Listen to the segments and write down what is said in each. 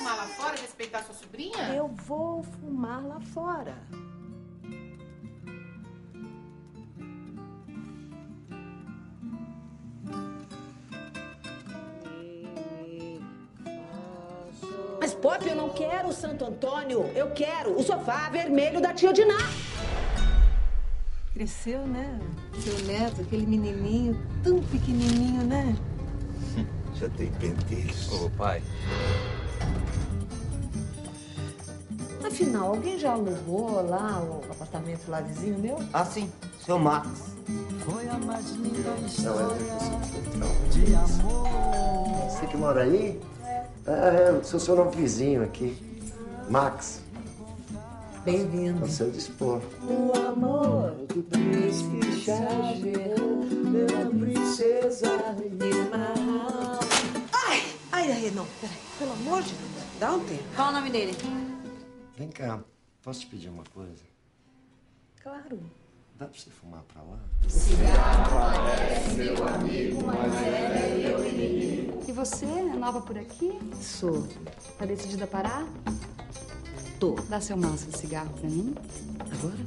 fumar lá fora e respeitar sua sobrinha? Eu vou fumar lá fora. Mas, Pop, eu não quero o Santo Antônio. Eu quero o sofá vermelho da tia Diná. Cresceu, né? Seu neto, aquele menininho tão pequenininho, né? Já tem pentelhos. Ô, pai. Afinal, alguém já alugou lá o apartamento lá vizinho meu? Ah, sim. Seu Max. Foi a mais linda história Não. de amor. Você que mora aí? Eu sou seu novo vizinho aqui. Max. Bem-vindo. Ao seu dispor. O amor do príncipe exagerou pela princesa Irmã. Ai, não, peraí. Pelo amor de Deus, dá um tempo. Qual o nome dele? Vem cá, posso te pedir uma coisa? Claro. Dá pra você fumar pra lá? E você, é nova por aqui? Sou. Tá decidida a parar? Tô. Dá seu maço de cigarro pra mim. Agora?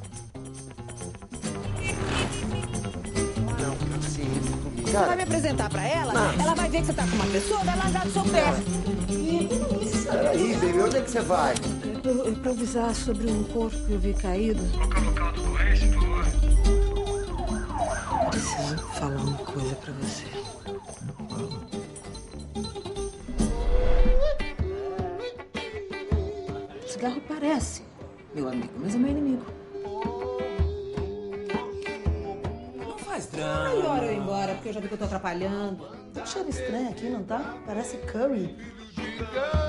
Não, assim, comigo. Você vai me apresentar pra ela? Não. Ela vai ver que você tá com uma pessoa, vai largar do seu pé. Peraí, baby, onde é que você vai? Improvisar sobre um corpo que eu vi caído. Colocar local do doença, por favor. Preciso falar uma coisa pra você. O cigarro parece meu amigo, mas é meu inimigo. Não faz drama. Melhor eu ir embora, porque eu já vi que eu tô atrapalhando. Tá um cheiro estranho aqui, não tá? Parece curry.